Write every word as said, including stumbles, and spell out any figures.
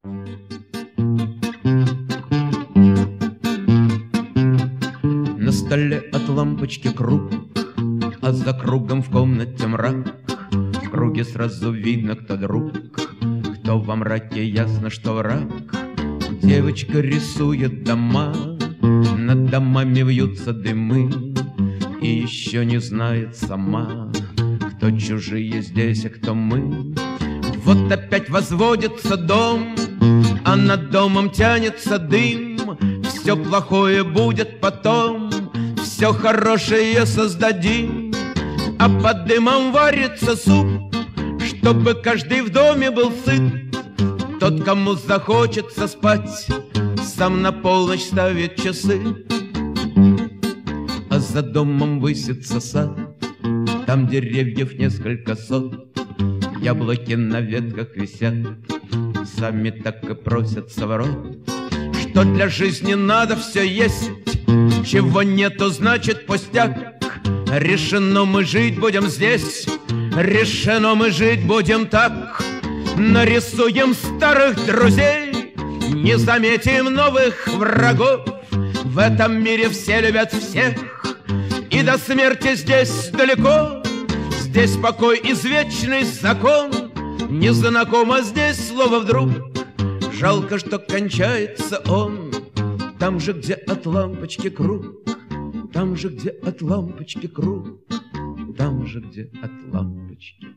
На столе от лампочки круг, а за кругом в комнате мрак. В круге сразу видно, кто друг, кто во мраке ясно, что враг. Девочка рисует дома, над домами вьются дымы, и еще не знает сама, кто чужие здесь, а кто мы. Вот опять возводится дом, а над домом тянется дым. Все плохое будет потом, все хорошее создадим. А под дымом варится суп, чтобы каждый в доме был сыт. Тот, кому захочется спать, сам на полночь ставит часы. А за домом высится сад, там деревьев несколько сот. Яблоки на ветках висят, сами так и просятся в рот. Что для жизни надо все есть, чего нету, значит пустяк. Решено, мы жить будем здесь, решено, мы жить будем так. Нарисуем старых друзей, не заметим новых врагов. В этом мире все любят всех, и до смерти здесь далеко. Здесь покой, извечный закон, незнакомо здесь слово вдруг. Жалко, что кончается он там же, где от лампочки круг, там же, где от лампочки круг, там же, где от лампочки